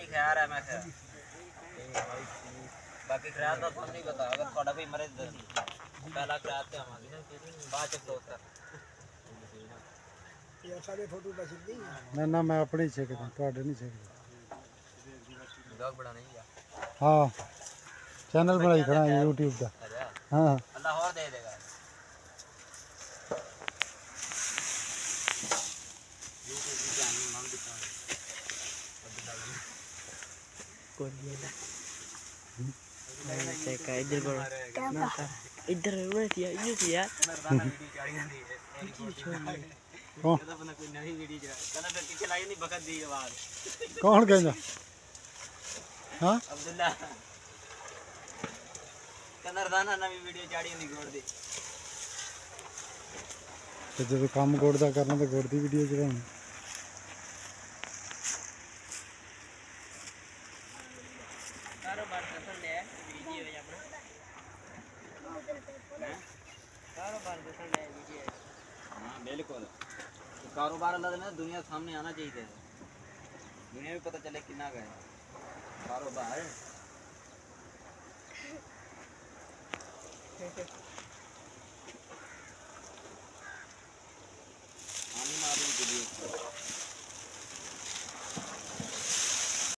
नहीं खा रहा मैं खैर बाकी खराब तो हम नहीं बता अगर थोड़ा कोई मरे पहला खराब थे हमारी बाद च दोस्त यार सारे फोटो बच गई ना मैं अपने ही छेकदा ਤੁਹਾਡੇ नहीं छेकदा ब्लॉग बड़ा नहीं या हाँ चैनल बनाई खड़ा है यूट्यूब का हाँ अल्लाह और दे देगा यूट्यूब की जानी मांग दिखा कोई नहीं का इधर करो इधर ये यार कौन कहना कोई नई वीडियो कहना फिर पीछे लाई नहीं बखत दी आवाज कौन कहना हाँ अब्दुल्ला कहना रदाना नवी वीडियो चाड़ी नहीं गोड़ दी तो जब काम गोड़दा करना तो गोड़दी वीडियो चढ़ानी कारोबार पसंद है वीडियो है अपना कारोबार पसंद है वीडियो हां बिल्कुल तो कारोबार अल्लाह ने दुनिया सामने आना चाहिए दुनिया भी पता चले कितना गए कारोबार